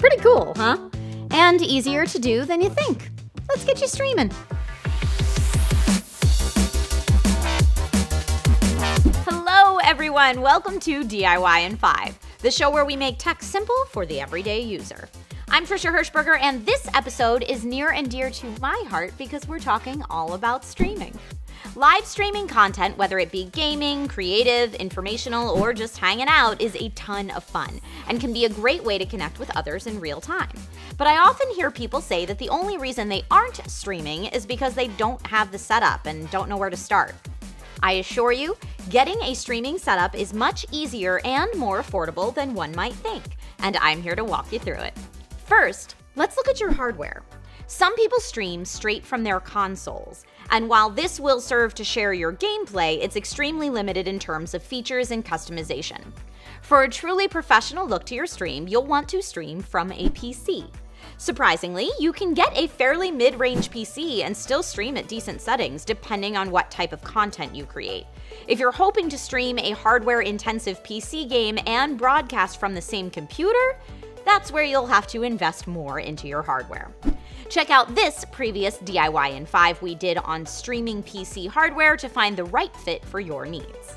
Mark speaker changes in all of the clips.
Speaker 1: Pretty cool, huh? And easier to do than you think. Let's get you streaming. Hello everyone, welcome to DIY in 5, the show where we make tech simple for the everyday user. I'm TRISHA HERSHBERGER, and this episode is near and dear to my heart because we're talking all about streaming. Live streaming content, whether it be gaming, creative, informational, or just hanging out, is a ton of fun and can be a great way to connect with others in real time. But I often hear people say that the only reason they aren't streaming is because they don't have the setup and don't know where to start. I assure you, getting a streaming setup is much easier and more affordable than one might think, and I'm here to walk you through it. First, let's look at your hardware. Some people stream straight from their consoles, and while this will serve to share your gameplay, it's extremely limited in terms of features and customization. For a truly professional look to your stream, you'll want to stream from a PC. Surprisingly, you can get a fairly mid-range PC and still stream at decent settings depending on what type of content you create. If you're hoping to stream a hardware-intensive PC game and broadcast from the same computer, that's where you'll have to invest more into your hardware. Check out this previous DIY in 5 we did on streaming PC hardware to find the right fit for your needs.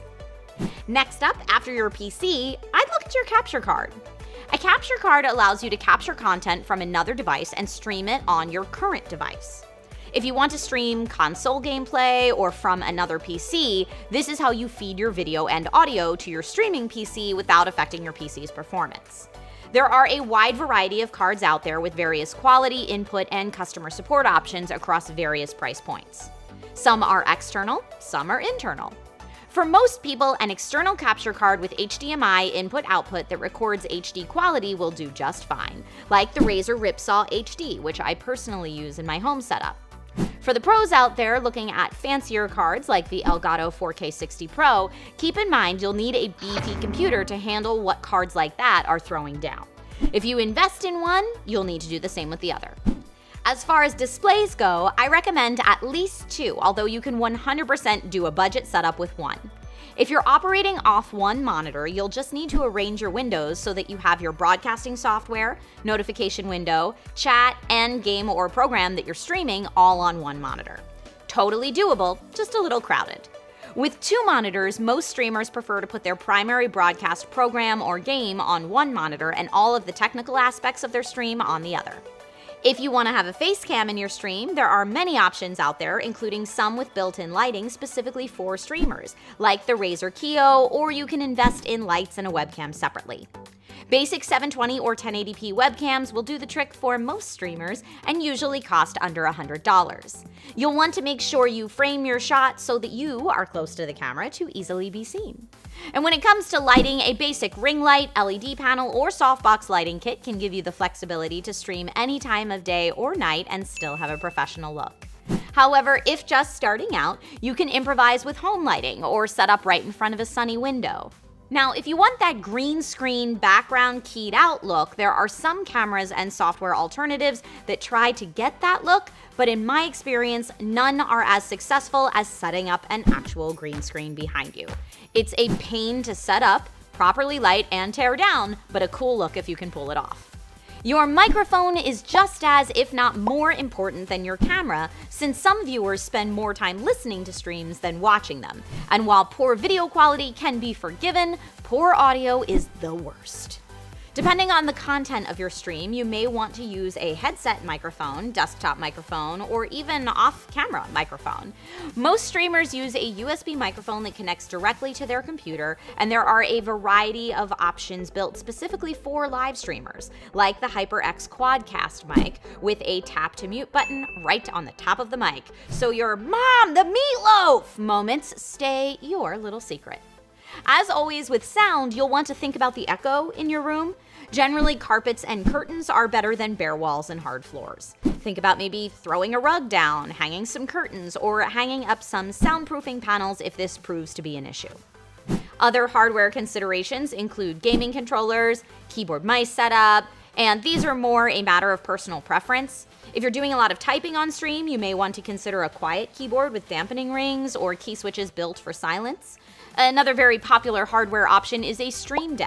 Speaker 1: Next up, after your PC, I'd look at your capture card. A capture card allows you to capture content from another device and stream it on your current device. If you want to stream console gameplay or from another PC, this is how you feed your video and audio to your streaming PC without affecting your PC's performance. There are a wide variety of cards out there with various quality, input, and customer support options across various price points. Some are external, some are internal. For most people, an external capture card with HDMI input-output that records HD quality will do just fine, like the Razer Ripsaw HD, which I personally use in my home setup. For the pros out there looking at fancier cards like the Elgato 4K60 Pro, keep in mind you'll need a beefy computer to handle what cards like that are throwing down. If you invest in one, you'll need to do the same with the other. As far as displays go, I recommend at least 2, although you can 100% do a budget setup with one. If you're operating off one monitor, you'll just need to arrange your windows so that you have your broadcasting software, notification window, chat, and game or program that you're streaming all on one monitor. Totally doable, just a little crowded. With 2 monitors, most streamers prefer to put their primary broadcast program or game on one monitor and all of the technical aspects of their stream on the other. If you want to have a face cam in your stream, there are many options out there, including some with built-in lighting specifically for streamers, like the Razer Kiyo, or you can invest in lights and a webcam separately. Basic 720 or 1080p webcams will do the trick for most streamers and usually cost under $100. You'll want to make sure you frame your shot so that you are close to the camera to easily be seen. And when it comes to lighting, a basic ring light, LED panel, or softbox lighting kit can give you the flexibility to stream any time of day or night and still have a professional look. However, if just starting out, you can improvise with home lighting or set up right in front of a sunny window. Now, if you want that green screen background keyed out look, there are some cameras and software alternatives that try to get that look, but in my experience, none are as successful as setting up an actual green screen behind you. It's a pain to set up, properly light, and tear down, but a cool look if you can pull it off. Your microphone is just as, if not more important than your camera, since some viewers spend more time listening to streams than watching them. And while poor video quality can be forgiven, poor audio is the worst. Depending on the content of your stream, you may want to use a headset microphone, desktop microphone, or even off-camera microphone. Most streamers use a USB microphone that connects directly to their computer, and there are a variety of options built specifically for live streamers, like the HyperX Quadcast mic with a tap-to-mute button right on the top of the mic, so your "Mom, the meatloaf" moments stay your little secret. As always with sound, you'll want to think about the echo in your room. Generally, carpets and curtains are better than bare walls and hard floors. Think about maybe throwing a rug down, hanging some curtains, or hanging up some soundproofing panels if this proves to be an issue. Other hardware considerations include gaming controllers, keyboard mice setup, and these are more a matter of personal preference. If you're doing a lot of typing on stream, you may want to consider a quiet keyboard with dampening rings or key switches built for silence. Another very popular hardware option is a stream deck.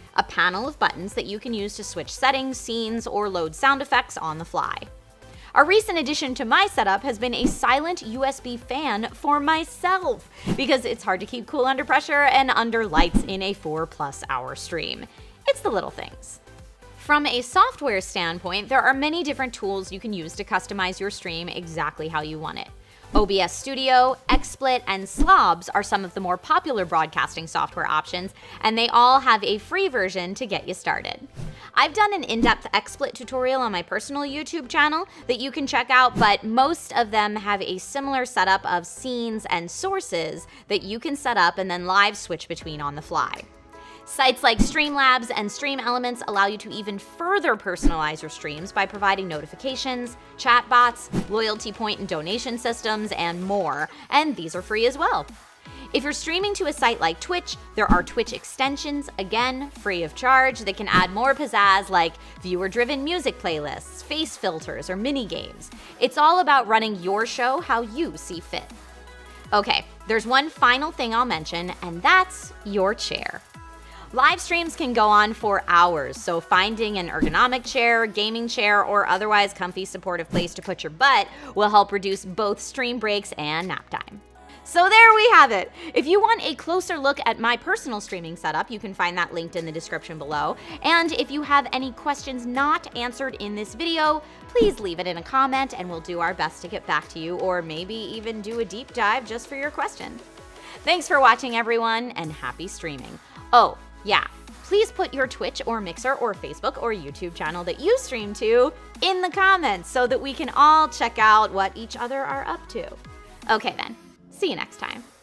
Speaker 1: a panel of buttons that you can use to switch settings, scenes, or load sound effects on the fly. A recent addition to my setup has been a silent USB fan for myself, because it's hard to keep cool under pressure and under lights in a 4+ hour stream. It's the little things. From a software standpoint, there are many different tools you can use to customize your stream exactly how you want it. OBS Studio, XSplit, and Slobs are some of the more popular broadcasting software options, and they all have a free version to get you started. I've done an in-depth XSplit tutorial on my personal YouTube channel that you can check out, but most of them have a similar setup of scenes and sources that you can set up and then live switch between on the fly. Sites like Streamlabs and Stream Elements allow you to even further personalize your streams by providing notifications, chatbots, loyalty point and donation systems, and more, and these are free as well. If you're streaming to a site like Twitch, there are Twitch extensions, again, free of charge, that can add more pizzazz like viewer-driven music playlists, face filters, or mini-games. It's all about running your show how you see fit. Okay, there's one final thing I'll mention, and that's your chair. Live streams can go on for hours, so finding an ergonomic chair, gaming chair, or otherwise comfy supportive place to put your butt will help reduce both stream breaks and nap time. So there we have it. If you want a closer look at my personal streaming setup, you can find that linked in the description below. And if you have any questions not answered in this video, please leave it in a comment and we'll do our best to get back to you, or maybe even do a deep dive just for your question. Thanks for watching, everyone, and happy streaming. Oh, yeah, please put your Twitch or Mixer or Facebook or YouTube channel that you stream to in the comments so that we can all check out what each other are up to. Okay then, see you next time.